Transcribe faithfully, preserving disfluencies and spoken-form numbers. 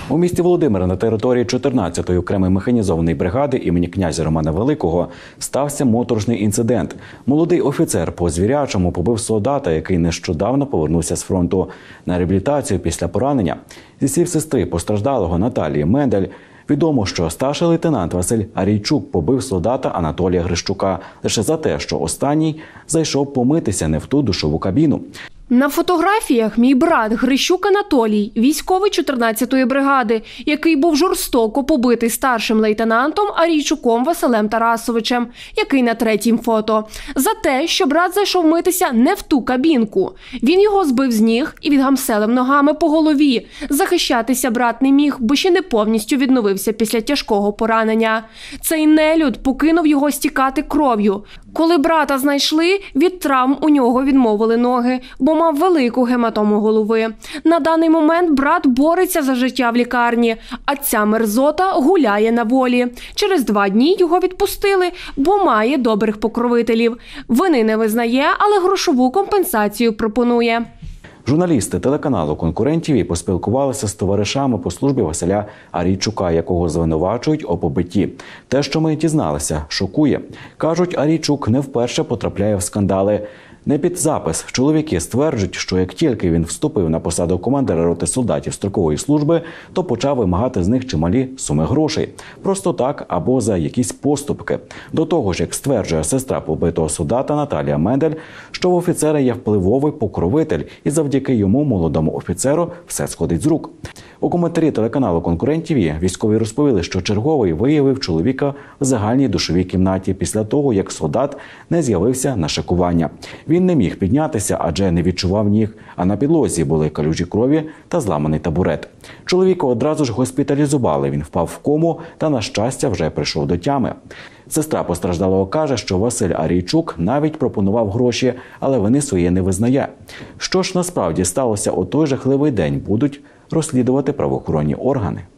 У місті Володимир на території чотирнадцятої окремої механізованої бригади імені князя Романа Великого стався моторошний інцидент. Молодий офіцер по-звірячому побив солдата, який нещодавно повернувся з фронту на реабілітацію після поранення. Зі слів сестри постраждалого Наталії Мендель, відомо, що старший лейтенант Василь Арійчук побив солдата Анатолія Грищука лише за те, що останній зайшов помитися не в ту душову кабіну. На фотографіях мій брат Грищук Анатолій, військовий чотирнадцятої бригади, який був жорстоко побитий старшим лейтенантом Арійчуком Василем Тарасовичем, який на третім фото, за те, що брат зайшов митися не в ту кабінку. Він його збив з ніг і відгамселив ногами по голові. Захищатися брат не міг, бо ще не повністю відновився після тяжкого поранення. Цей нелюд покинув його стікати кров'ю. Коли брата знайшли, від травм у нього відмовили ноги, бо мав велику гематому голови. На даний момент брат бореться за життя в лікарні, а ця мерзота гуляє на волі. Через два дні його відпустили, бо має добрих покровителів. Вини не визнає, але грошову компенсацію пропонує. Журналісти телеканалу «Конкурент ТІВІ» поспілкувалися з товаришами по службі Василя Арійчука, якого звинувачують у побитті. Те, що ми дізналися, шокує. Кажуть, Арійчук не вперше потрапляє в скандали. Не під запис чоловіки стверджують, що як тільки він вступив на посаду командира роти солдатів строкової служби, то почав вимагати з них чималі суми грошей. Просто так або за якісь поступки. До того ж, як стверджує сестра побитого солдата Наталія Мендель, що в офіцера є впливовий покровитель і завдяки йому молодому офіцеру все сходить з рук. У коментарі телеканалу «Конкурент ТІВІ» військові розповіли, що черговий виявив чоловіка в загальній душовій кімнаті після того, як солдат не з'явився на шикування. Він не міг піднятися, адже не відчував ніг, а на підлозі були калюжі крові та зламаний табурет. Чоловіка одразу ж госпіталізували, він впав в кому та, на щастя, вже прийшов до тями. Сестра постраждалого каже, що Василь Арійчук навіть пропонував гроші, але вини свої не визнає. Що ж насправді сталося у той жахливий день, будуть розслідувати правоохоронні органи.